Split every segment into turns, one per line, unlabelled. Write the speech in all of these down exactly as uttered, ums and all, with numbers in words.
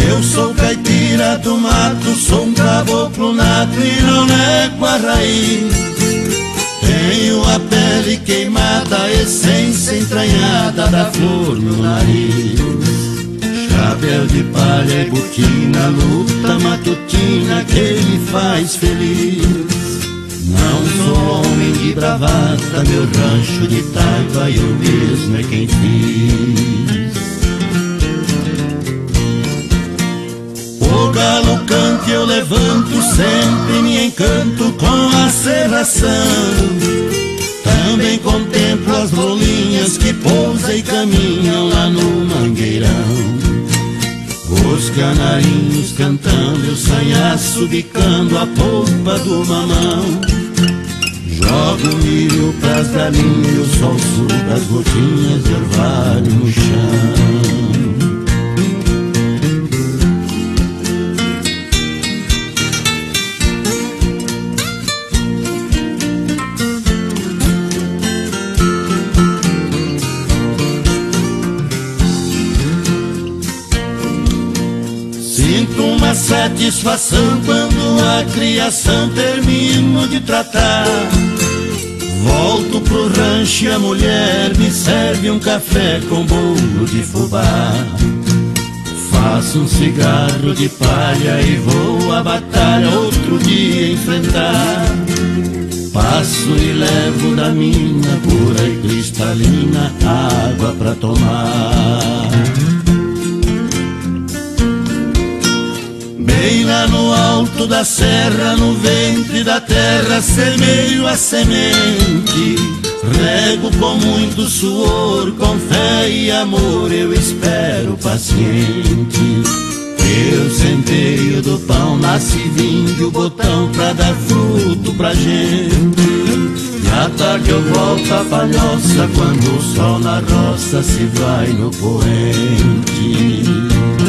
Eu sou caipira do mato, sou um caboclo nato e não nego a raiz. Tenho a pele queimada, a essência entranhada da flor no nariz. Chapéu de palha e botina, luta matutina que me faz feliz. Não sou homem de bravata, meu rancho de taipa eu mesmo é quem fiz. O galo cante, eu levanto, sempre me encanto com a serração. Também contemplo as rolinhas que pousam e caminham lá no mangueirão. Os canarinhos cantando, eu sanhaço bicando a polpa do mamão. Jogo milho pras galinhas, o sol suga as gotinhas de orvalho no chão. Sinto uma satisfação quando a criação termino de tratar. Volto pro rancho e a mulher me serve um café com bolo de fubá. Faço um cigarro de palha e vou à batalha outro dia enfrentar. Passo e levo da mina pura e cristalina água pra tomar. Bem lá no alto da serra, no ventre da terra, semeio a semente. Rego com muito suor, com fé e amor, eu espero paciente. Eu centeio do pão, nasce vinho o botão pra dar fruto pra gente. E à tarde eu volto a palhoça, quando o sol na roça se vai no poente.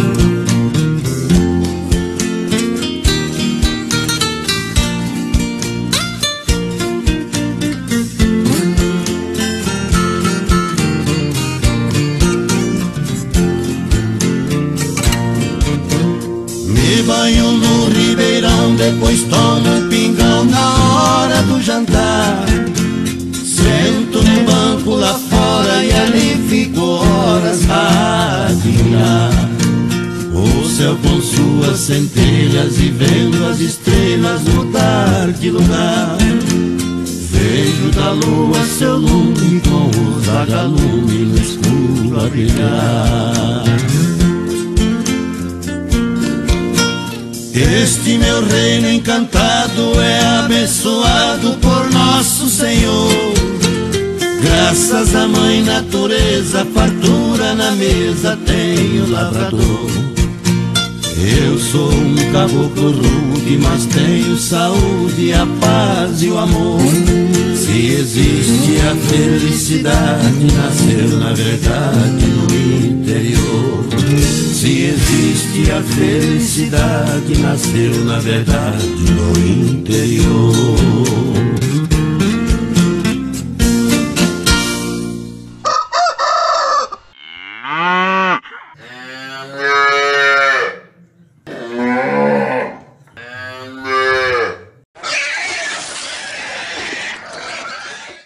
Banho no ribeirão, depois tomo um pingão na hora do jantar. Sento no banco lá fora e ali fico horas a adivinhar o céu com suas centelhas e vendo as estrelas mudar de lugar. Vejo da lua seu lume com os vagalumes no escuro a brilhar. Este meu reino encantado é abençoado por nosso Senhor. Graças à mãe natureza, fartura na mesa tem o lavrador. Eu sou um caboclo rude, mas tenho saúde, a paz e o amor. Se existe a felicidade, nasceu na verdade no interior. Se existe a felicidade, nasceu na verdade no interior.
Yeah.